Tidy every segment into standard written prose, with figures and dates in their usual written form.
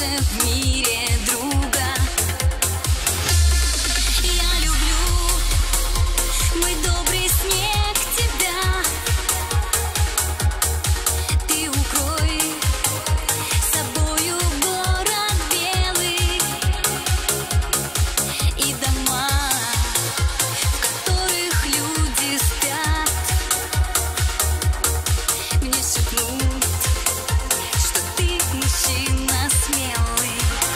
больше в мире друга. Я люблю мой добрый снег тебя. Ты укрой собою город белый и дома, в которых люди спят. Мне шепнут, что ты мужчина смелый.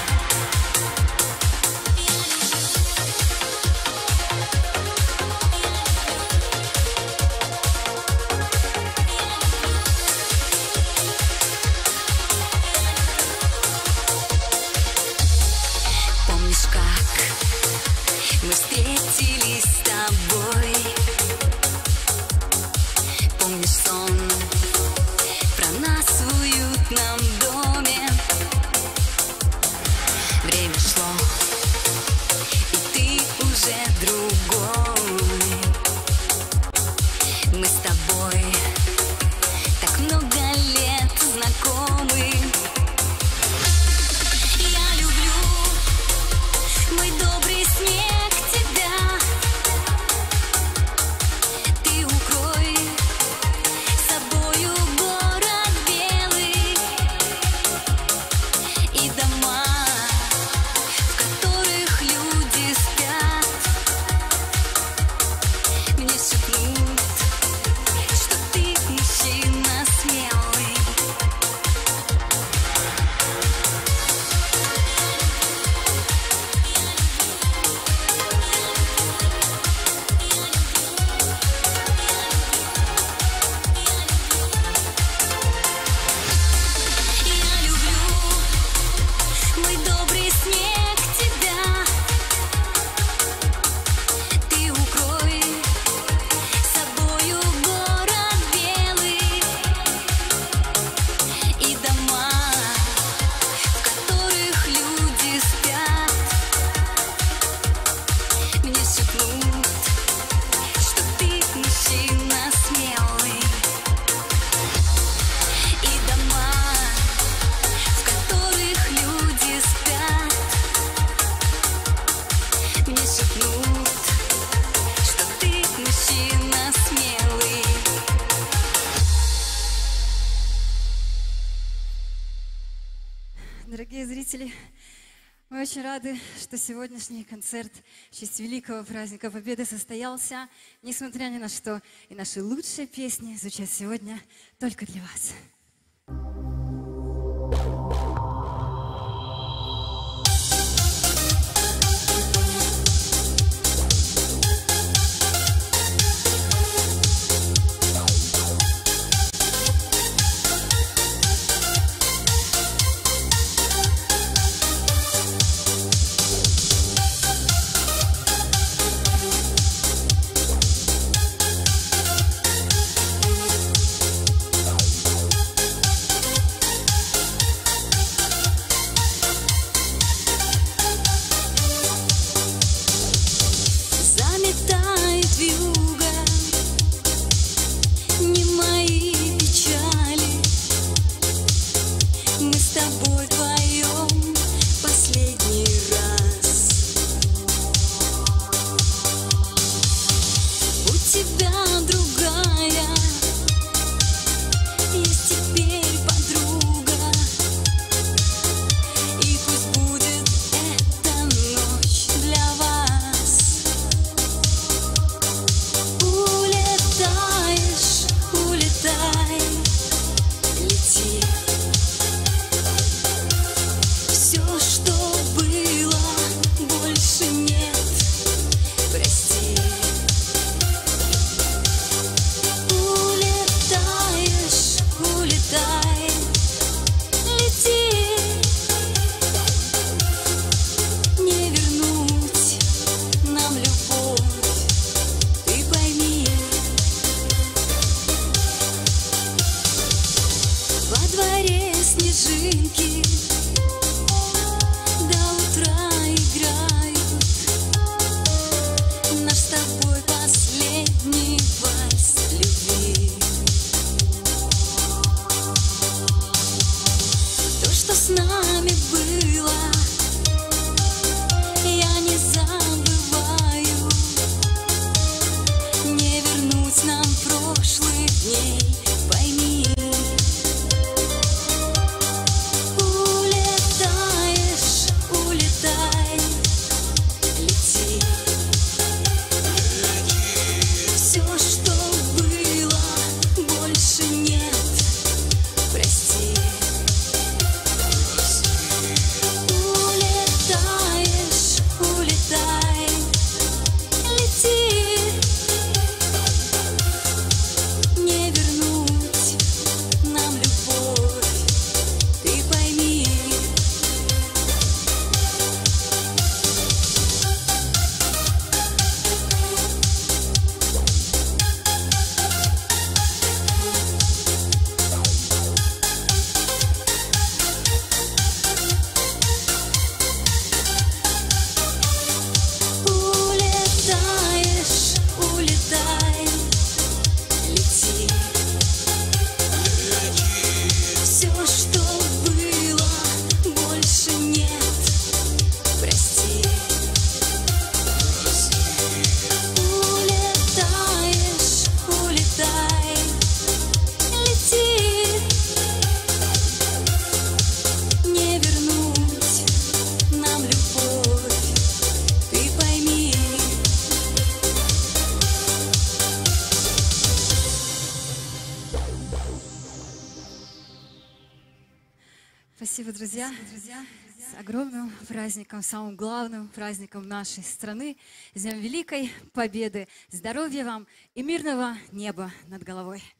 Помнишь, как мы встретились с тобой? Помнишь сон про нас в уютном доме? Время шло, и ты уже другой. Мы с тобой так много лет знакомы. Я люблю мой добрый снег тебя. Ты укрой собою город белый и дома, в которых люди спят. Мне шепнут, что ты мужчина смелый. Я люблю мой добрый снег тебя. Ты укрой собою город белый и дома, в которых люди спят. Мне шепнут, что ты мужчина смелый и дома, в которых люди спят. Мне шепнут, что ты мужчина смелый. Дорогие зрители, мы очень рады, что сегодняшний концерт в честь великого праздника Победы состоялся. Несмотря ни на что, и наши лучшие песни звучат сегодня только для вас. Я Спасибо, друзья. С огромным праздником, самым главным праздником нашей страны, с Днем Великой Победы. Здоровья вам и мирного неба над головой.